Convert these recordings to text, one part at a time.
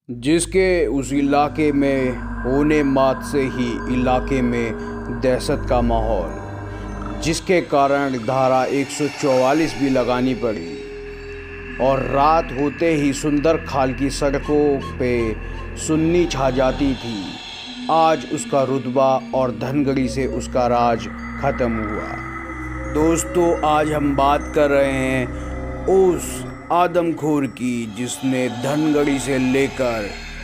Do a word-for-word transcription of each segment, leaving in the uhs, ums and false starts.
जिसके उस इलाके में होने मात से ही इलाके में दहशत का माहौल, जिसके कारण धारा एक सौ चौवालीस भी लगानी पड़ी और रात होते ही सुंदर खाल की सड़कों पे सुन्नी छा जाती थी। आज उसका रुतबा और धनगढ़ी से उसका राज ख़त्म हुआ। दोस्तों, आज हम बात कर रहे हैं उस आदमखोर की जिसने धनगढ़ी से लेकर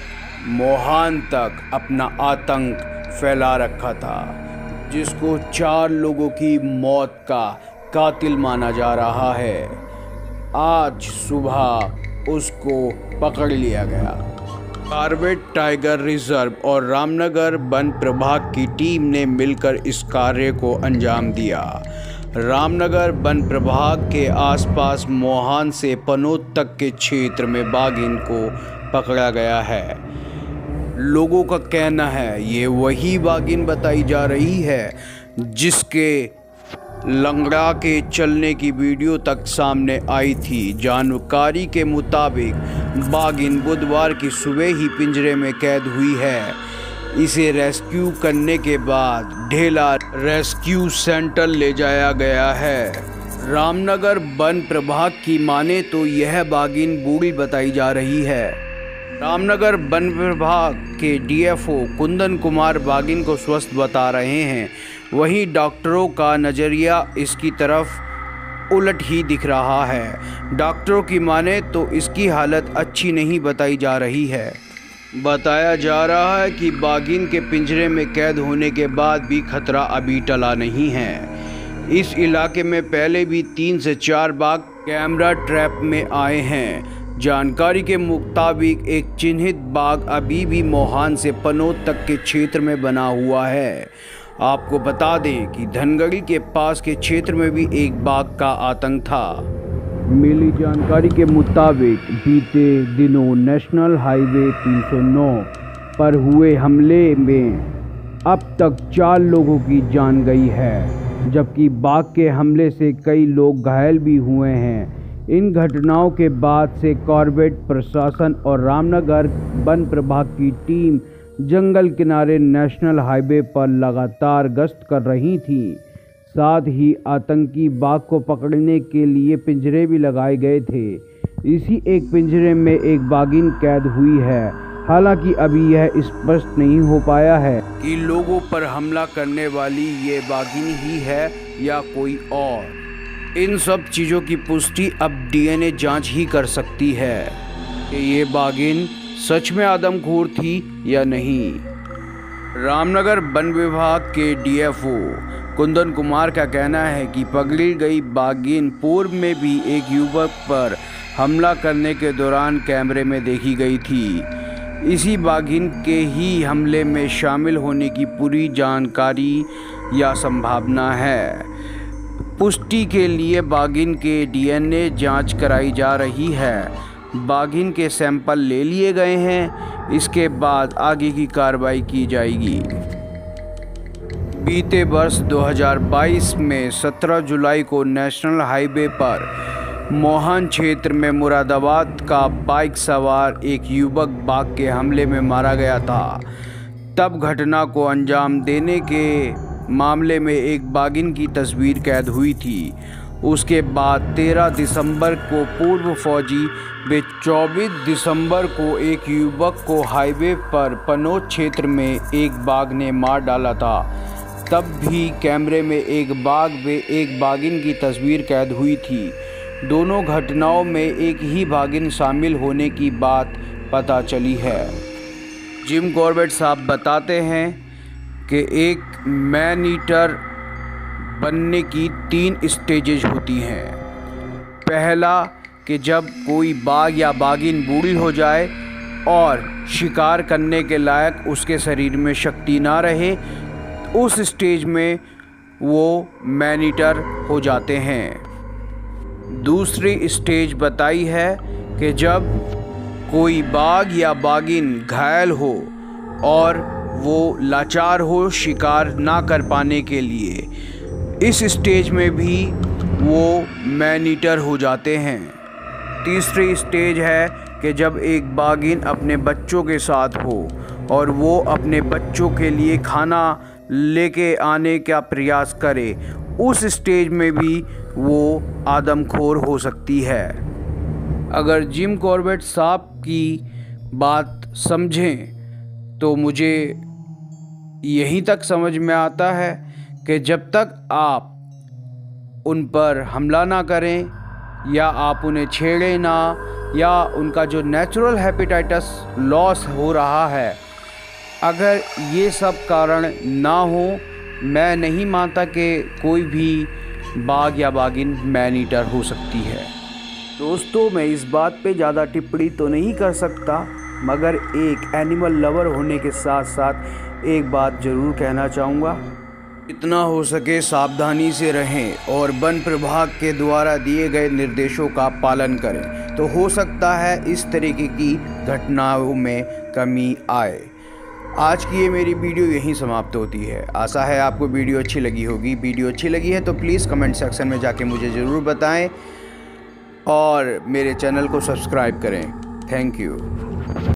मोहान तक अपना आतंक फैला रखा था, जिसको चार लोगों की मौत का कातिल माना जा रहा है। आज सुबह उसको पकड़ लिया गया। कॉर्बेट टाइगर रिजर्व और रामनगर वन प्रभाग की टीम ने मिलकर इस कार्य को अंजाम दिया। रामनगर वन प्रभाग के आसपास मोहान से पनोत तक के क्षेत्र में बाघिन को पकड़ा गया है। लोगों का कहना है ये वही बाघिन बताई जा रही है जिसके लंगड़ा के चलने की वीडियो तक सामने आई थी। जानकारी के मुताबिक बाघिन बुधवार की सुबह ही पिंजरे में कैद हुई है। इसे रेस्क्यू करने के बाद ढेला रेस्क्यू सेंटर ले जाया गया है। रामनगर वन प्रभाग की माने तो यह बाघिन बूढ़ी बताई जा रही है। रामनगर वन विभाग के डीएफओ कुंदन कुमार बाघिन को स्वस्थ बता रहे हैं, वहीं डॉक्टरों का नज़रिया इसकी तरफ उलट ही दिख रहा है। डॉक्टरों की माने तो इसकी हालत अच्छी नहीं बताई जा रही है। बताया जा रहा है कि बाघिन के पिंजरे में कैद होने के बाद भी खतरा अभी टला नहीं है। इस इलाके में पहले भी तीन से चार बाघ कैमरा ट्रैप में आए हैं। जानकारी के मुताबिक एक चिन्हित बाघ अभी भी मोहान से पनोत तक के क्षेत्र में बना हुआ है। आपको बता दें कि धनगढ़ी के पास के क्षेत्र में भी एक बाघ का आतंक था। मिली जानकारी के मुताबिक बीते दिनों नेशनल हाईवे तीन सौ नौ पर हुए हमले में अब तक चार लोगों की जान गई है, जबकि बाघ के हमले से कई लोग घायल भी हुए हैं। इन घटनाओं के बाद से कॉर्बेट प्रशासन और रामनगर वन प्रभाग की टीम जंगल किनारे नेशनल हाईवे पर लगातार गश्त कर रही थी। साथ ही आतंकी बाघ को पकड़ने के लिए पिंजरे भी लगाए गए थे। इसी एक पिंजरे में एक बाघिन कैद हुई है। हालांकि अभी यह स्पष्ट नहीं हो पाया है कि लोगों पर हमला करने वाली ये बाघिन ही है या कोई और। इन सब चीज़ों की पुष्टि अब डीएनए जांच ही कर सकती है कि ये बाघिन सच में आदमखोर थी या नहीं। रामनगर वन विभाग के डीएफओ कुंदन कुमार का कहना है कि पकड़ी गई बाघिन पूर्व में भी एक युवक पर हमला करने के दौरान कैमरे में देखी गई थी। इसी बाघिन के ही हमले में शामिल होने की पूरी जानकारी या संभावना है। पुष्टि के लिए बाघिन के डीएनए जांच कराई जा रही है। बाघिन के सैंपल ले लिए गए हैं। इसके बाद आगे की कार्रवाई की जाएगी। बीते वर्ष दो हज़ार बाईस में सत्रह जुलाई को नेशनल हाईवे पर मोहान क्षेत्र में मुरादाबाद का बाइक सवार एक युवक बाघ के हमले में मारा गया था। तब घटना को अंजाम देने के मामले में एक बाघिन की तस्वीर कैद हुई थी। उसके बाद तेरह दिसंबर को पूर्व फौजी व चौबीस दिसंबर को एक युवक को हाईवे पर पनोत क्षेत्र में एक बाघ ने मार डाला था। तब भी कैमरे में एक बाघ व एक बाघिन की तस्वीर कैद हुई थी। दोनों घटनाओं में एक ही बाघिन शामिल होने की बात पता चली है। जिम कॉर्बेट साहब बताते हैं कि एक मैन ईटर बनने की तीन स्टेजेज होती हैं। पहला कि जब कोई बाघ या बाघिन बूढ़ी हो जाए और शिकार करने के लायक उसके शरीर में शक्ति ना रहे, उस स्टेज में वो मैन ईटर हो जाते हैं। दूसरी स्टेज बताई है कि जब कोई बाघ या बाघिन घायल हो और वो लाचार हो शिकार ना कर पाने के लिए, इस स्टेज में भी वो मैन ईटर हो जाते हैं। तीसरी स्टेज है कि जब एक बाघिन अपने बच्चों के साथ हो और वो अपने बच्चों के लिए खाना लेके आने का प्रयास करे, उस स्टेज में भी वो आदमखोर हो सकती है। अगर जिम कॉर्बेट साहब की बात समझें तो मुझे यहीं तक समझ में आता है कि जब तक आप उन पर हमला ना करें या आप उन्हें छेड़ें ना, या उनका जो नेचुरल हेपेटाइटिस लॉस हो रहा है, अगर ये सब कारण ना हो, मैं नहीं मानता कि कोई भी बाघ या बाघिन मैन ईटर हो सकती है। दोस्तों, मैं इस बात पे ज़्यादा टिप्पणी तो नहीं कर सकता, मगर एक एनिमल लवर होने के साथ साथ एक बात ज़रूर कहना चाहूँगा, जितना हो सके सावधानी से रहें और वन प्रभाग के द्वारा दिए गए निर्देशों का पालन करें, तो हो सकता है इस तरीके की घटनाओं में कमी आए। आज की ये मेरी वीडियो यहीं समाप्त होती है। आशा है आपको वीडियो अच्छी लगी होगी। वीडियो अच्छी लगी है तो प्लीज़ कमेंट सेक्शन में जाके मुझे ज़रूर बताएं और मेरे चैनल को सब्सक्राइब करें। Thank you.